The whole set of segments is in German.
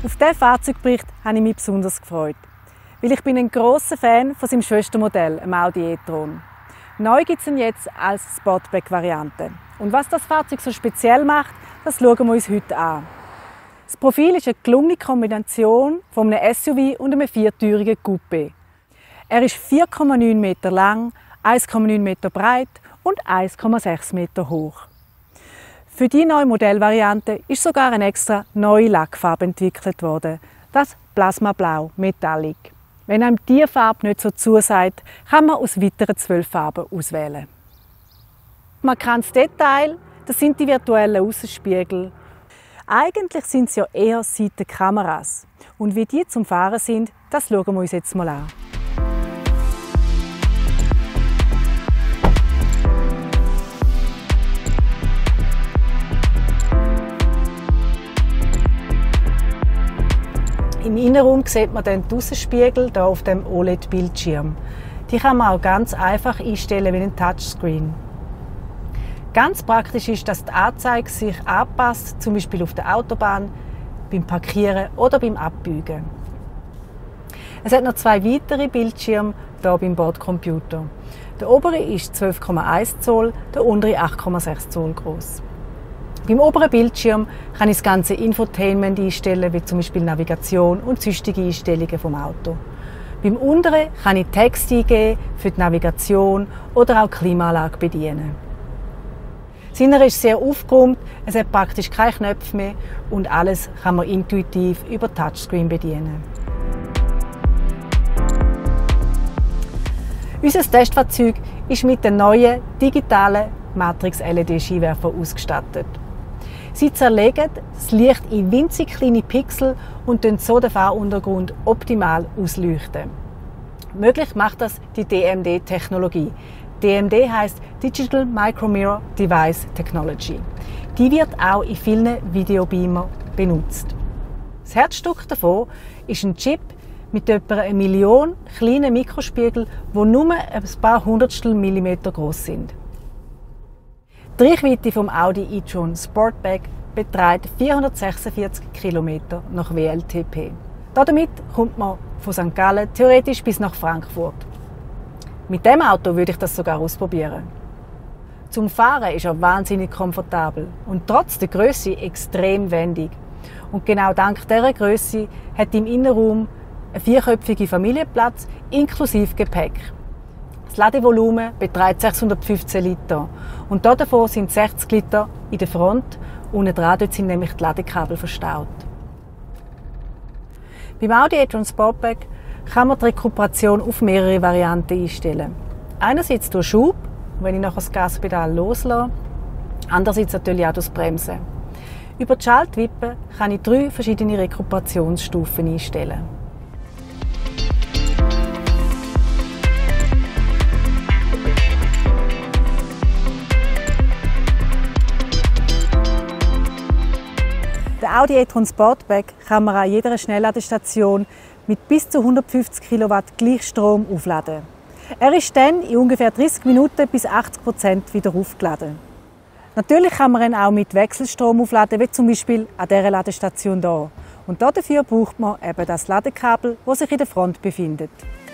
Auf diesen Fahrzeugbericht habe ich mich besonders gefreut, weil ich bin ein grosser Fan von seinem Schwestermodell, dem Audi e-tron. Neu gibt es ihn jetzt als Sportback-Variante. Und was das Fahrzeug so speziell macht, das schauen wir uns heute an. Das Profil ist eine gelungene Kombination von einem SUV und einem viertürigen Coupé. Er ist 4,9 Meter lang, 1,9 Meter breit und 1,6 Meter hoch. Für die neue Modellvariante ist sogar eine extra neue Lackfarbe entwickelt worden, das Plasmablau Metallic. Wenn einem diese Farbe nicht so zusagt, kann man aus weiteren 12 Farben auswählen. Ein markantes Detail, das sind die virtuellen Aussenspiegel. Eigentlich sind sie ja eher Seitenkameras. Und wie die zum Fahren sind, das schauen wir uns jetzt mal an. Im Innenraum sieht man dann die Aussenspiegel hier auf dem OLED-Bildschirm. Die kann man auch ganz einfach einstellen wie ein Touchscreen. Ganz praktisch ist, dass die Anzeige sich anpasst, zum Beispiel auf der Autobahn, beim Parkieren oder beim Abbiegen. Es hat noch 2 weitere Bildschirme hier beim Bordcomputer. Der obere ist 12,1 Zoll, der untere 8,6 Zoll groß. Beim oberen Bildschirm kann ich das ganze Infotainment einstellen, wie zum Beispiel Navigation und sonstige Einstellungen vom Auto. Beim unteren kann ich Text eingeben für die Navigation oder auch die Klimaanlage bedienen. Das Innere ist sehr aufgeräumt, es hat praktisch keine Knöpfe mehr und alles kann man intuitiv über Touchscreen bedienen. Unser Testfahrzeug ist mit den neuen digitalen Matrix-LED-Scheinwerfer ausgestattet. Sie zerlegen das Licht in winzig kleine Pixel und leuchten so den Fahruntergrund optimal ausleuchten. Möglich macht das die DMD-Technologie. DMD heisst Digital Micromirror Device Technology. Die wird auch in vielen Videobeamer benutzt. Das Herzstück davon ist ein Chip mit etwa 1 Million kleinen Mikrospiegeln, die nur ein paar Hundertstel Millimeter groß sind. Die Reichweite vom Audi e-tron Sportback beträgt 446 km nach WLTP. Damit kommt man von St. Gallen theoretisch bis nach Frankfurt. Mit dem Auto würde ich das sogar ausprobieren. Zum Fahren ist er wahnsinnig komfortabel und trotz der Grösse extrem wendig. Und genau dank dieser Grösse hat im Innenraum ein 4-köpfiger Familienplatz inklusive Gepäck. Das Ladevolumen beträgt 615 Liter und davon sind 60 Liter in der Front. Unten dran dort sind nämlich die Ladekabel verstaut. Beim Audi e-tron Sportback kann man die Rekuperation auf mehrere Varianten einstellen. Einerseits durch Schub, wenn ich nachher das Gaspedal loslasse, andererseits natürlich auch durch Bremsen. Über die Schaltwippe kann ich 3 verschiedene Rekuperationsstufen einstellen. Der Audi e-tron Sportback kann man an jeder Schnellladestation mit bis zu 150 kW Gleichstrom aufladen. Er ist dann in ungefähr 30 Minuten bis 80% wieder aufgeladen. Natürlich kann man ihn auch mit Wechselstrom aufladen, wie zum Beispiel an dieser Ladestation hier. Und dafür braucht man eben das Ladekabel, das sich in der Front befindet.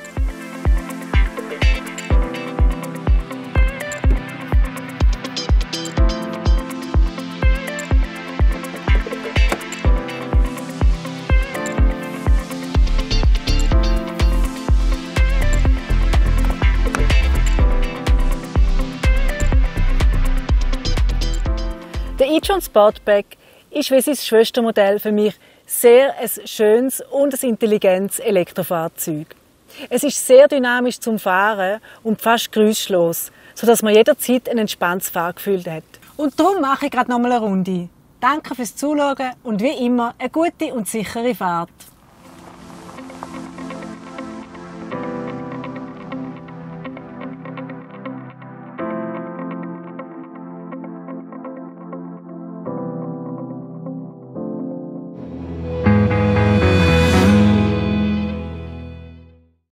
Der e-tron Sportback ist wie sein Schwestermodell für mich sehr ein schönes und ein intelligentes Elektrofahrzeug. Es ist sehr dynamisch zum Fahren und fast geräuschlos, sodass man jederzeit ein entspanntes Fahrgefühl hat. Und darum mache ich gerade noch mal eine Runde. Danke fürs Zuschauen und wie immer eine gute und sichere Fahrt.